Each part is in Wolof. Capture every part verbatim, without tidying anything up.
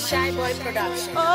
Shy Boy Production. Oh.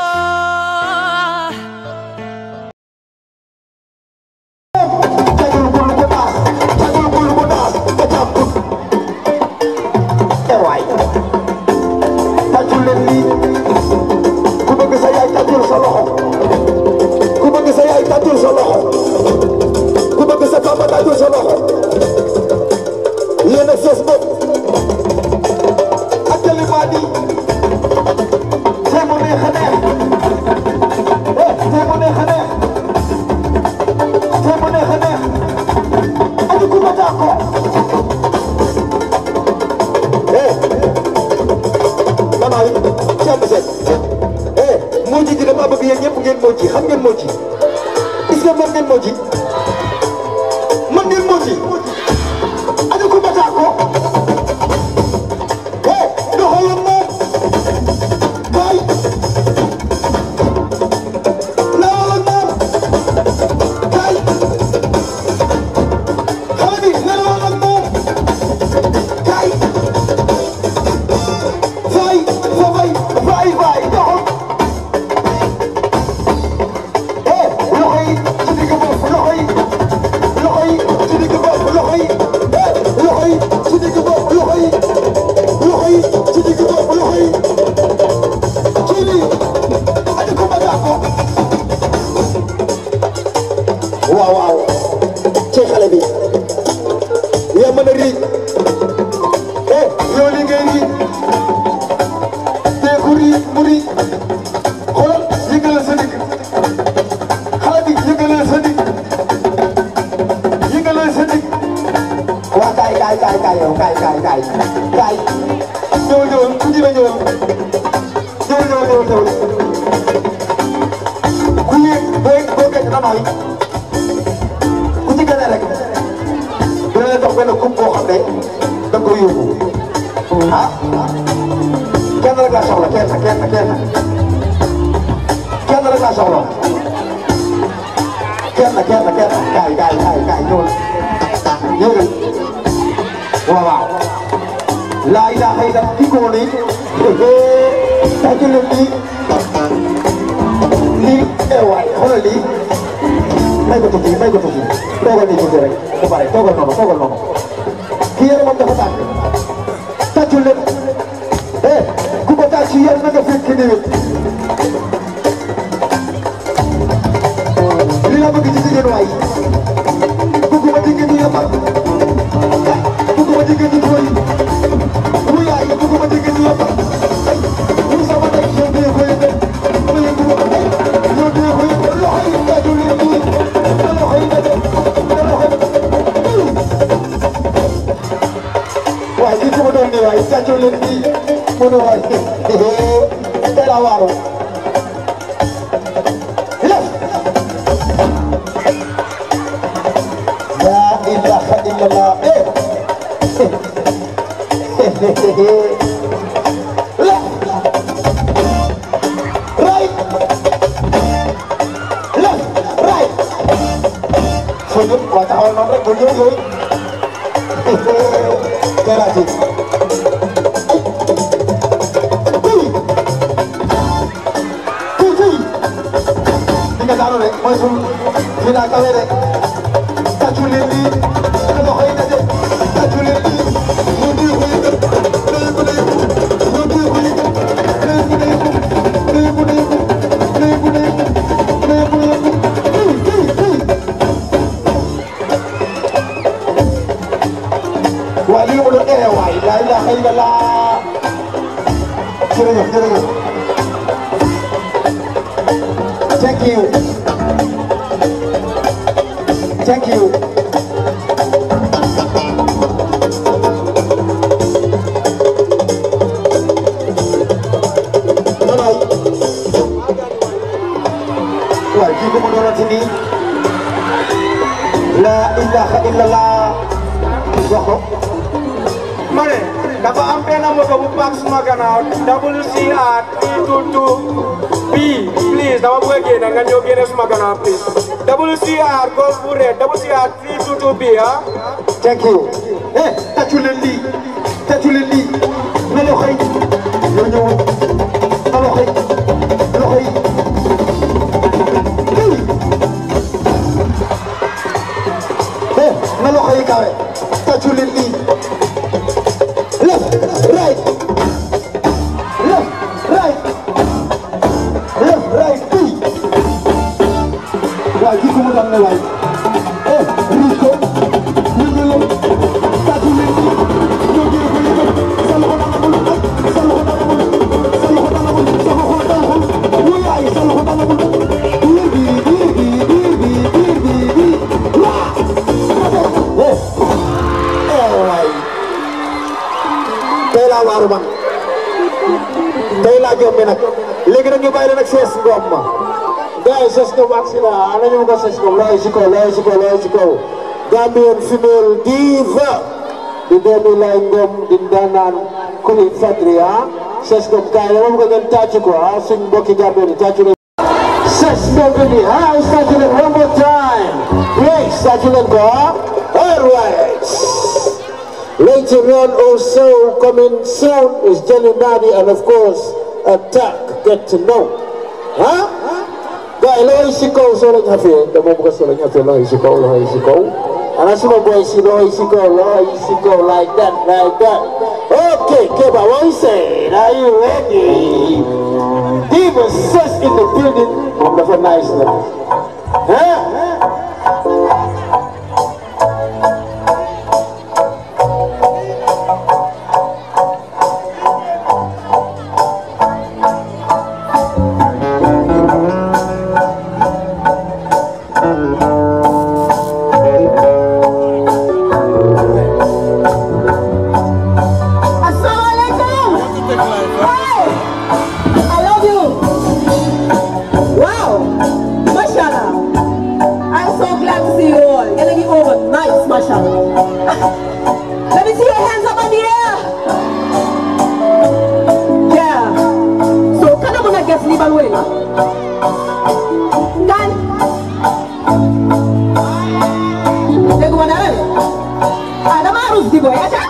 Thank you. Thank you. Wah, kita menurut sini. La ilaha illallah. Wah, mare, dapat ampe nama kamu pak semua kanal W C R three two two B, please. Dapat buat gini, dengan jogi semua kanal, please. W C R Golf Red, W C R three two two B, ya. Thank you. Eh, tachuleli, tachuleli. Nalo khay, nalo, nalo khay. loxo yi kawe tàccu leen lii left right left right left right bii waaw kii ko mu dam ne waay eh Rico ñu ngi leen tàccu leen lii ñoo jëlee ko yëkkati sa loxo dalagul sa loxo dalagul sa loxo dalagul sa loxo dalagul wuyaay sa loxo dalagul biir bi biir bi biir bi biir bi biir waa tey laa waaru man tey laa jombi nag léegi nag ñu bàyyi leen ak sees ngoom ma gars yi sees ngoom accident ana ñu ko sees ngoom looy si kaw looy si kaw looy si kaw Gambian female diva di doomi lay ngoom di ndaanaan kuli fadri ah sees ngoom kaay la moom ko ngeen tàcc ko ah suñ mbokki Gambien yi tàcc leen sees ngoom bi nii ah tàcc leen one more time please tàcc leen ko ah all right. Later on also coming soon is Jenny Nadi and of course Attack, get to know. Huh? Guy, lo isi ko so lang hafi. Damo mo so lang hafi lo isi ko, lo isi ko. Ana suma boy si lo isi ko, lo isi ko like that, like that. Okay, Keba, what you say? Are you ready? Diva says in the building. Wonderful nice. Huh? Let me see your hands up in the air. Yeah. So, can I gonna get Liban way? Can? They go on there. Adam Arus di boy, aja.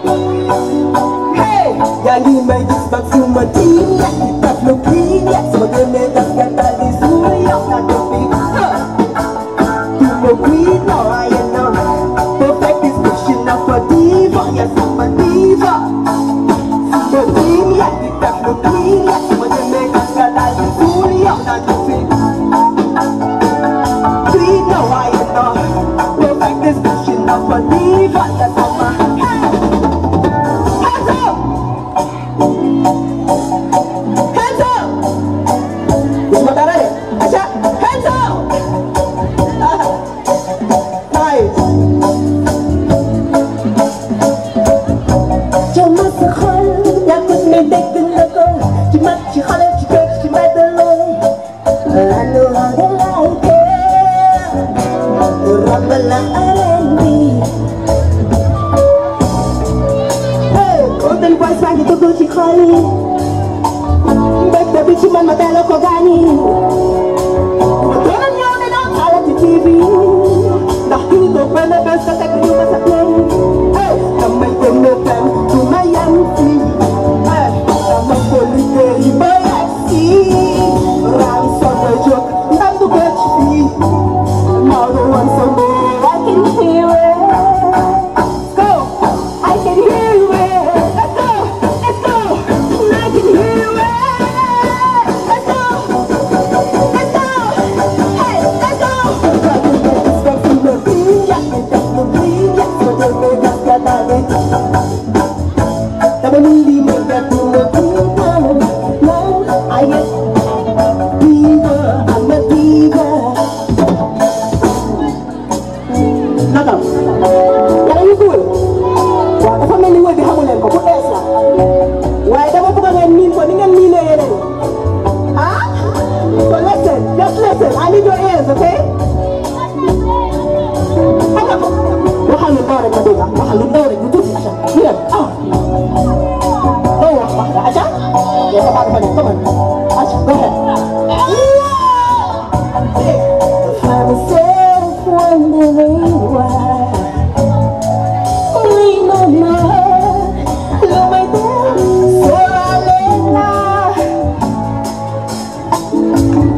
Hey, yang ini this back to my team. That's looking, yes, so they make us get that this way. I'm not the big. You know we know I am not. I'm a diva, yes, I'm a diva. The team, yeah, the techno queen, yes, when they make us get like the fool, I'm not the fit. We know I am not perfect description of a diva, yes, I'm a hands up, hands up. This what I read. Hands up. Nice.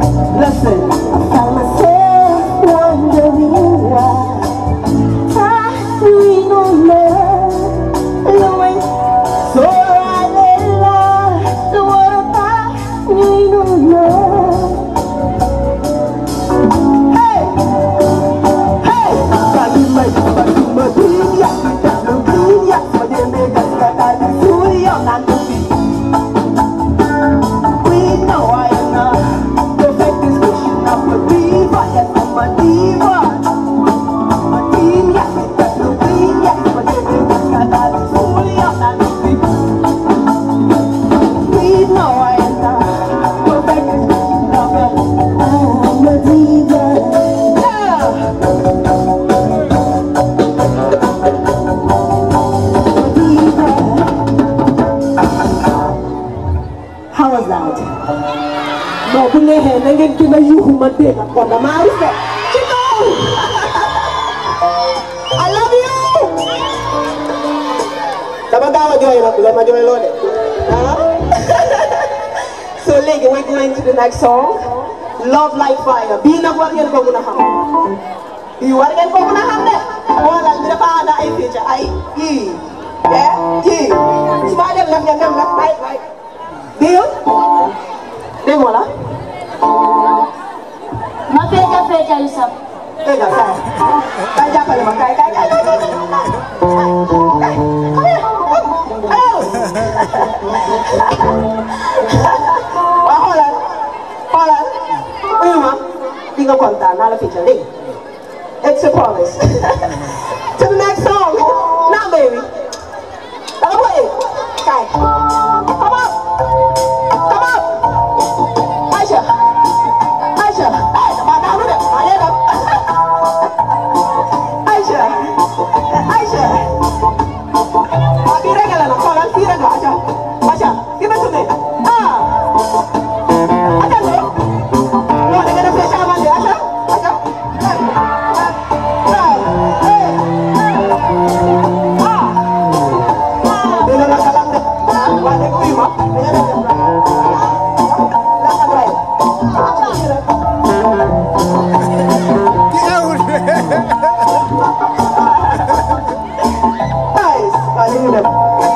Listen, I found myself wondering why I bu neexee na ngeen gën a yuuxu ma dégg kon damaa rufe ci kaw I love you dama gaaw a jooy nag la ma jooy loo de so léegi we're going to the next song Love Like Fire bii nag war ngeen ko mën a xam bii war ngeen ko mën a xam de wala bi dafa ànd ay feature ay yii eh yii su ma dem nag ngeen dem nag ay ay bii dégg nga la ma feeca feeca yu sab dégg nga kay kay jàppale ma kay kay kay kay waaw xoolal xoolal uyu ma di nga kontaan naa la feature léegi it's a promise to the next song now baby danga boy kay come up come up Aisha Aisha ay dama daanu de maa ngi dem Aisha Aisha waa bii rek la nag xoolal fii rek la Aisha Aisha gi ma tuddee ah Aisha no no da nga def fee caaman de Aisha Aisha dina la kalam de waa dégg uyu ma dañu def def la la la Nice. Kali ni dah.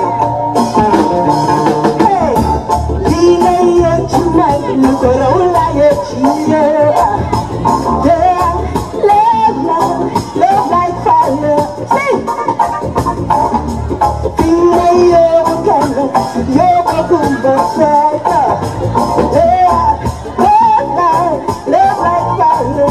Hey, dina yang cuma lu korang lagi cia. Yeah, love, love, love like fire. Sing. Dina yang bukan, yang bukan bersaya. Yeah, love, love, love like fire.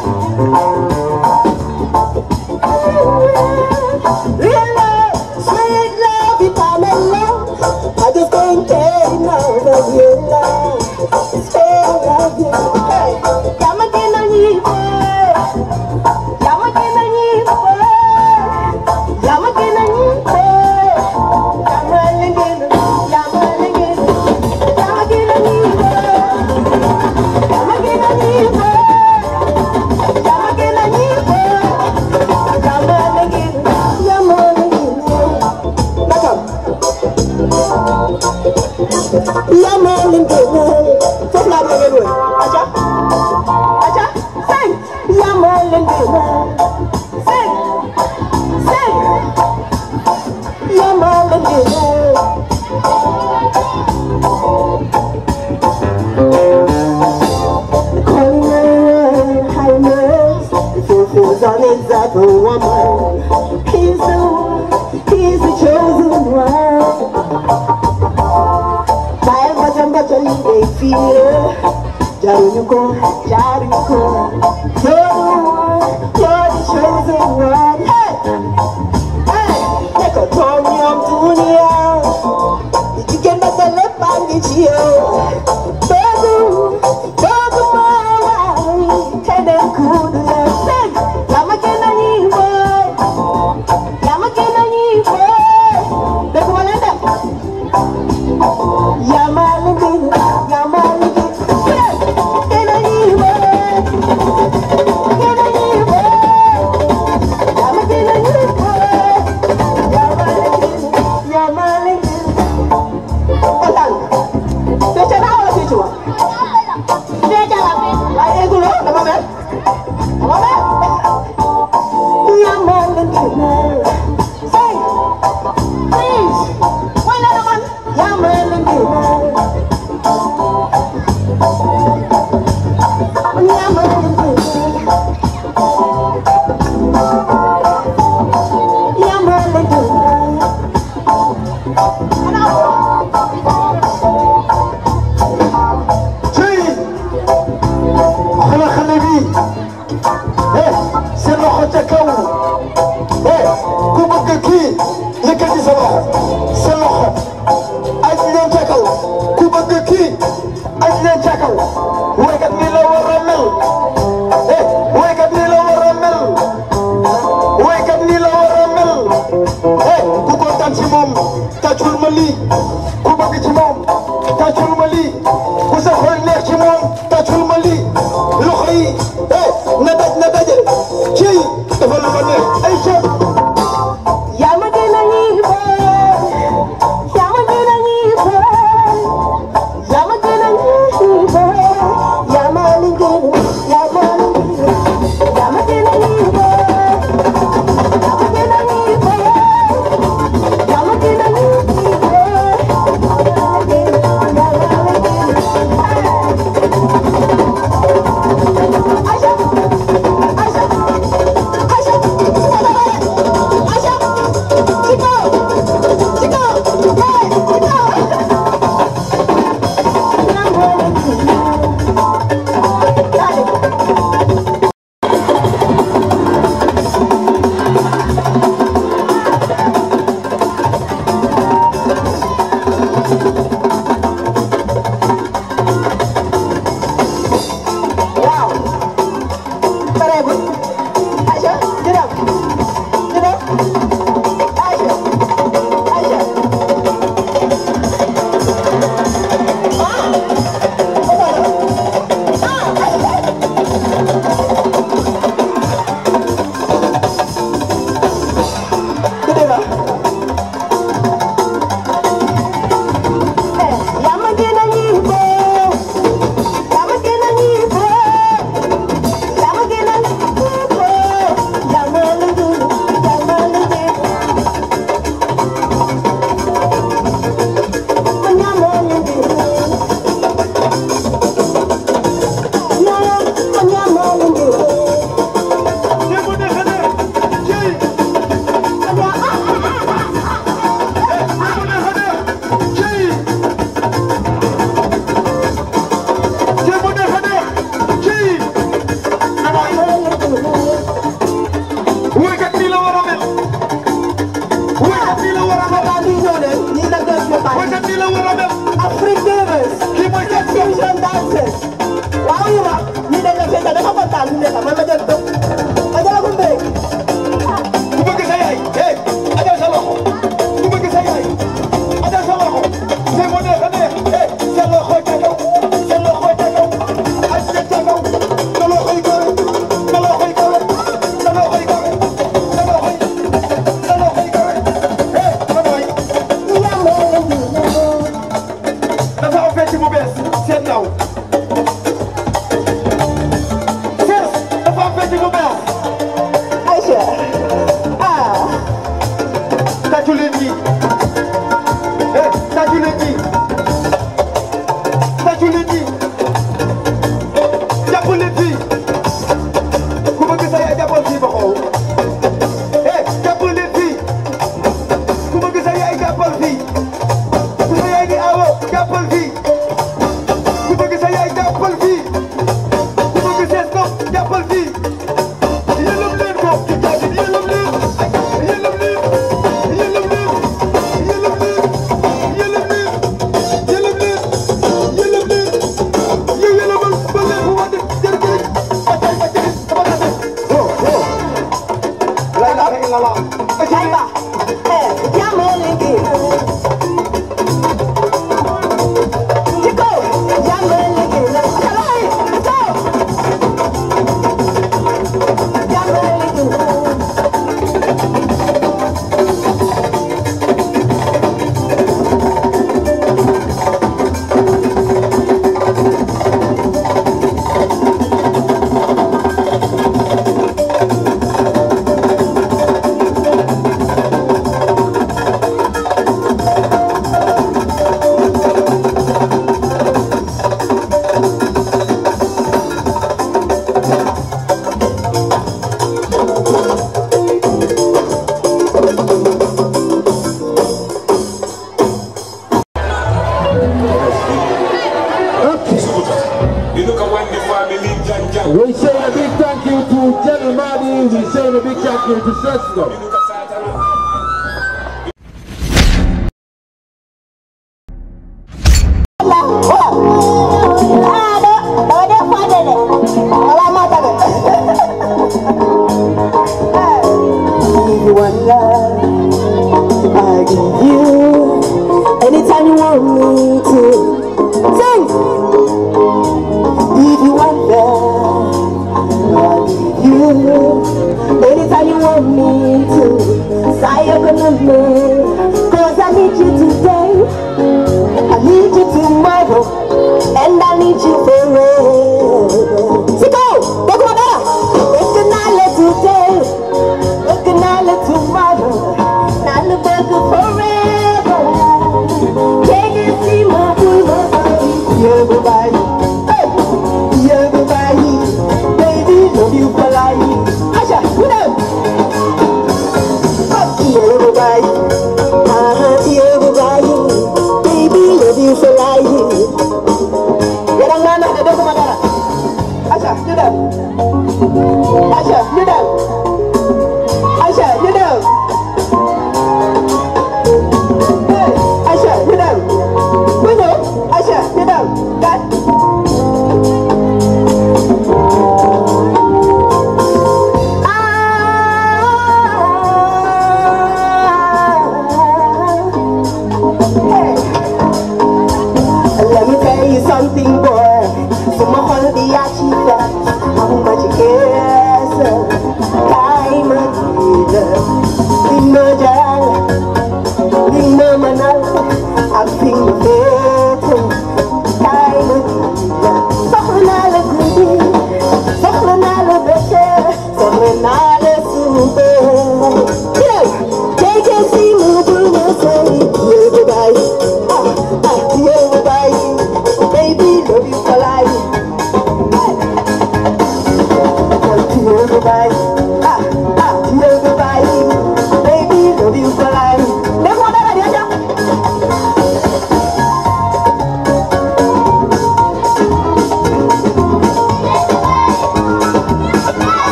Real love, sweet love, if I'm in love, I just can't get enough of your love. Stay love you. Hey, yama kena nyipe, yama kena nyipe, yama kena nyipe, yama lengena, yama lengena, yama kena nyipe, yama kena nyipe, yama kena nyipe, yama lengena. Yeah, man, and get one. Come on, get one. Acha, Acha, sing. Yeah, man, and get one. Sing, sing. Yeah, man, and get one. Calling my highness, fulfills on his other woman. He's the one, he's the chosen one. Baca libe feel, jaruko, jaruko. You're the one, you're the chosen one. Hey, hey, take a Tommy on dunia. You can make the left hand get you. Baby, baby, my kind of good love. Hey, yama kena ni boy, yama kena ni boy. Baby, what is that? Yama. Ku bëgg ci moom tàccul ma lii ku sa xol neex ci moom Tachuleti. Eh, Tachuleti. Tachuleti. Japuleti. Kuma bisa ya japuleti bako. Eh, Japuleti. Kuma bisa ya japuleti. Kuma ya di awo japuleti. Kuma bisa ya japuleti. Kuma bisa stop japuleti. Yellow blade go. Yellow blade. Yellow blade. Yellow blade. Yellow blade. Yellow blade. Yellow blade. Yellow blade. You yellow blade. Blade who want it? Get it, get it. Pacay, pacay. Come on, go, go. La ilaha illallah. Jaiba, eh, Yameliki. Chico, Yameliki. Kalai, go. Yameliki. We say a big thank you to General Madi. We say a big thank you to Sesco. Give you one love, I give you anytime you want me to. Sing. Give you one love, I give you anytime you want me to. Say you're gonna live, cause I need you today, I need you tomorrow, and I need you forever. Siko, go go there. It's the night today. Looking at it tomorrow, not the burger forever. Can you see my woman? Yeah, goodbye. Hey, yeah, goodbye. Baby, love you for life. Asha, what up? Yeah, goodbye.